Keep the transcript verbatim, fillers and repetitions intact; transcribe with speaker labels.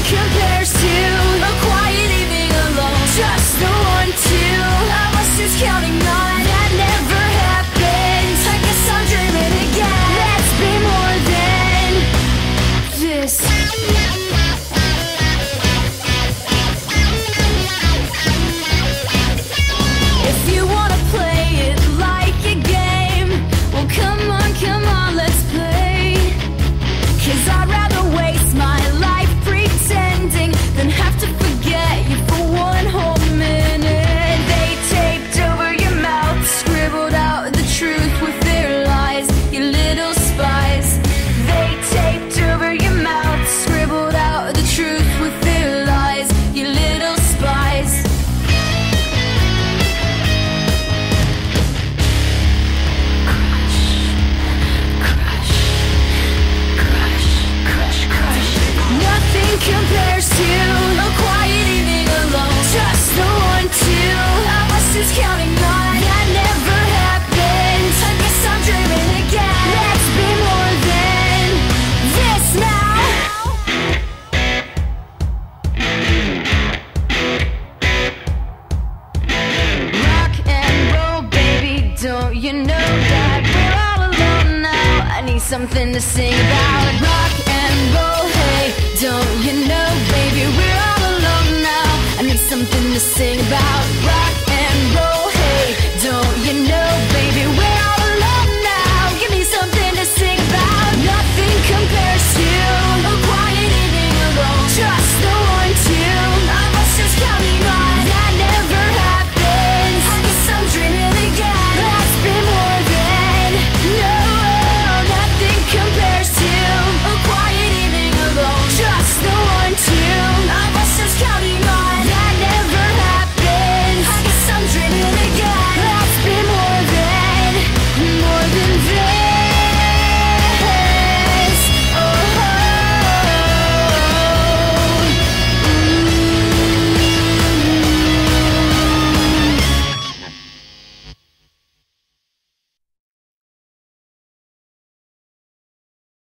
Speaker 1: compares to a quiet evening alone. Just the one, two of us who's counting on that never happened. I guess I'm dreaming again. Let's be more than this. If you wanna play it like a game, well come on, come on, let's play. Cause I'd rather waste my life pretending than have to forget you for one whole minute. They taped over your mouth, scribbled out the truth with their lies, you little spies. They taped over your mouth, scribbled out the truth with their lies, you little spies. Nothing compares to a quiet evening alone. Just the one, two of us who's counting on that never happened. I guess I'm dreaming again. Let's be more than this now. Rock and roll, baby, don't you know that we're all alone now? I need something to sing